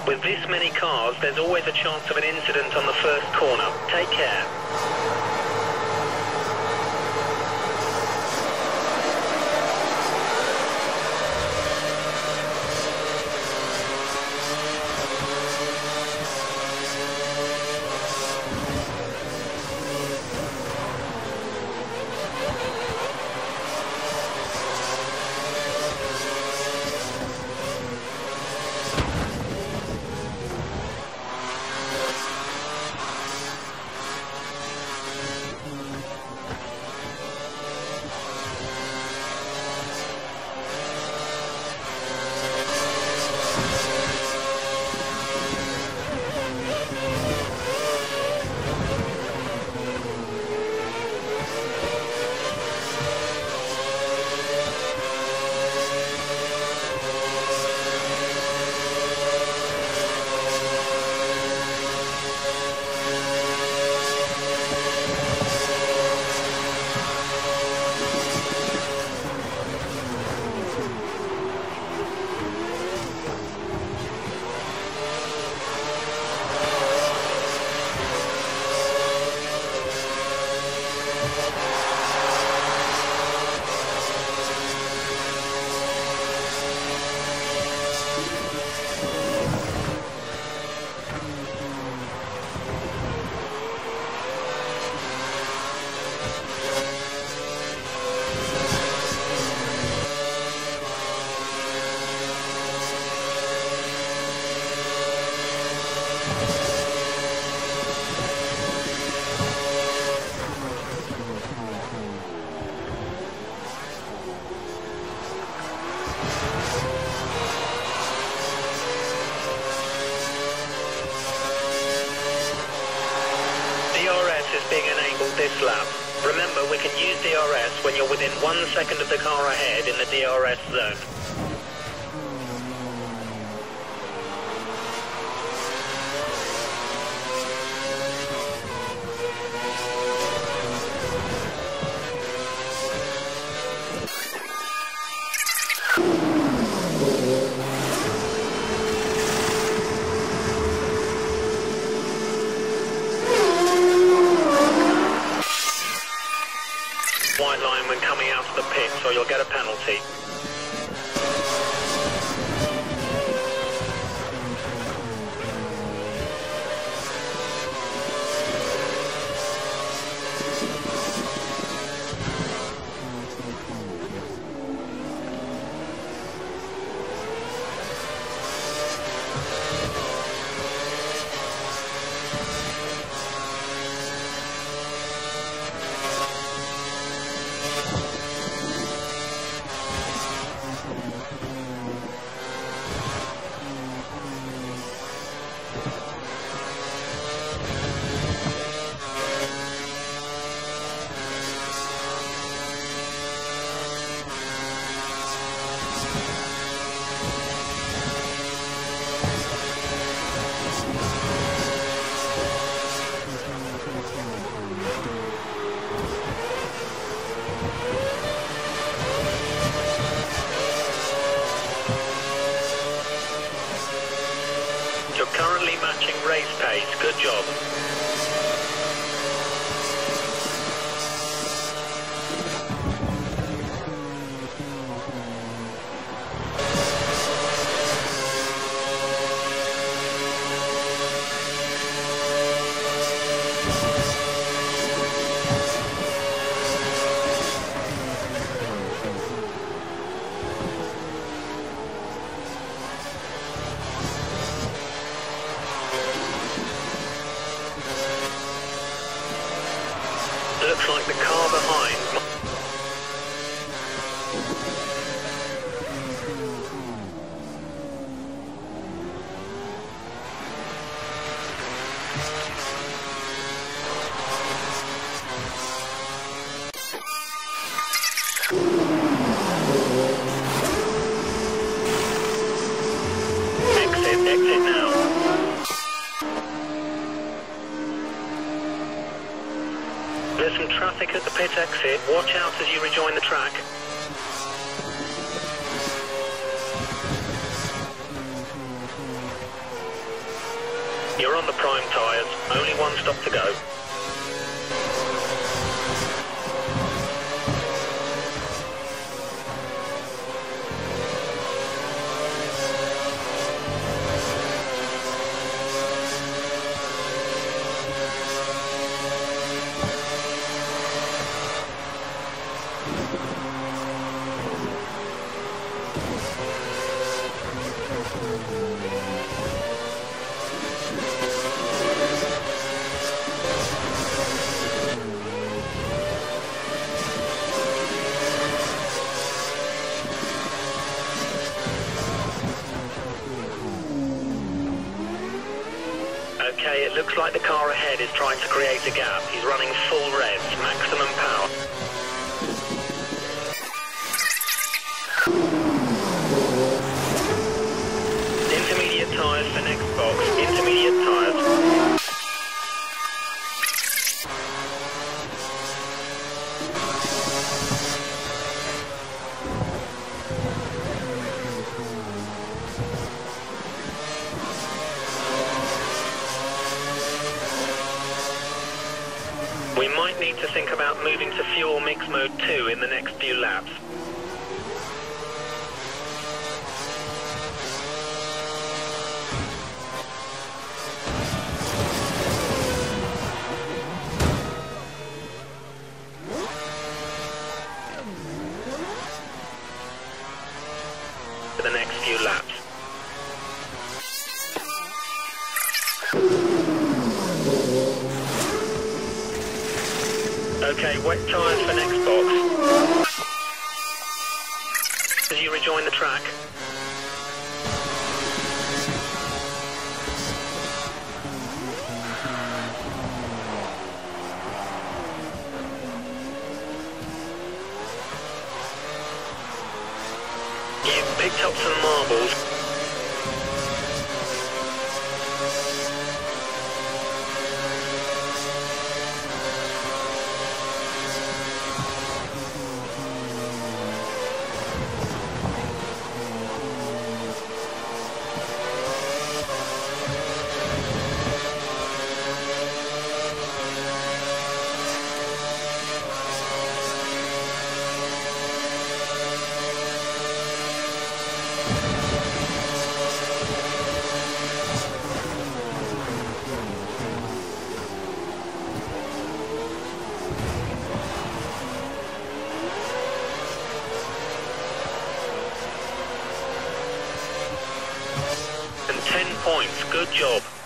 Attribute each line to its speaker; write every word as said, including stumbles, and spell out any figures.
Speaker 1: With this many cars, there's always a chance of an incident on the first corner. Take care. This lap. Remember, we can use D R S when you're within one second of the car ahead in the D R S zone. White line when coming out of the pit, so you'll get a penalty. You're currently matching race pace. Good job. Looks like the car behind. Exit, exit now. There's some traffic at the pit exit. Watch out as you rejoin the track. You're on the prime tyres, only one stop to go. Okay, it looks like the car ahead is trying to create a gap. He's running full revs, maximum power. Intermediate tyres for next box. Intermediate tyres. We might need to think about moving to fuel mix mode two in the next few laps. For the next few laps. Okay, wet tyres for next box. As you rejoin the track. You've picked up some marbles. ten points, good job.